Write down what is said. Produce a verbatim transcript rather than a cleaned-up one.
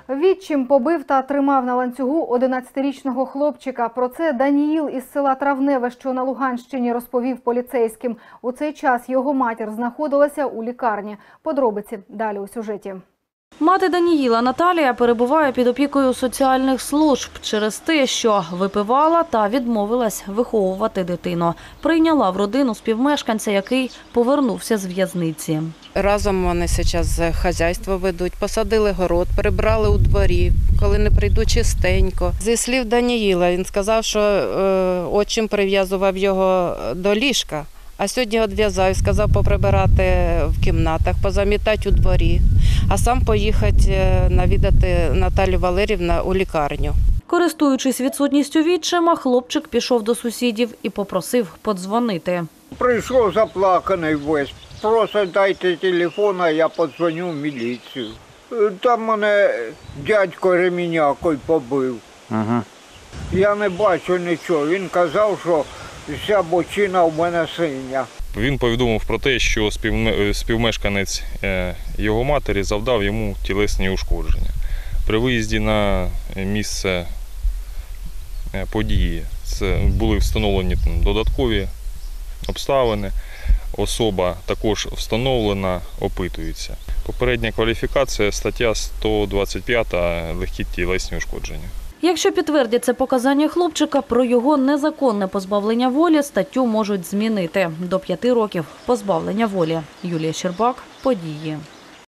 Відчим побив та тримав на ланцюгу одинадцятирічного хлопчика. Про це Даніїл із села Травневе, що на Луганщині, розповів поліцейським. У цей час його матір знаходилася у лікарні. Подробиці далі у сюжеті. Мати Даніїла Наталія перебуває під опікою соціальних служб через те, що випивала та відмовилась виховувати дитину. Прийняла в родину співмешканця, який повернувся з в'язниці. Разом вони зараз хазяйство ведуть, посадили город, прибрали у дворі, коли не прийду чистенько. Зі слів Даніїла, він сказав, що отчим прив'язував його до ліжка, а сьогодні відв'язав і сказав поприбирати в кімнатах, позамітати у дворі, а сам поїхати навідати Наталію Валерівну у лікарню. Користуючись відсутністю відчима, хлопчик пішов до сусідів і попросив подзвонити. Прийшов заплаканий весь. Просто дайте телефон, а я подзвоню в міліцію. Там мене дядько ремінякою побив. Ага. Я не бачу нічого. Він казав, що вся бочина в мене синя. Він повідомив про те, що співмешканець його матері завдав йому тілесні ушкодження. При виїзді на місце події це були встановлені додаткові обставини. Особа також встановлена, опитується. Попередня кваліфікація – стаття сто двадцять п'ять «Легкі тілесні ушкодження». Якщо підтвердяться показання хлопчика про його незаконне позбавлення волі, статтю можуть змінити до п'яти років позбавлення волі. Юлія Щербак, події.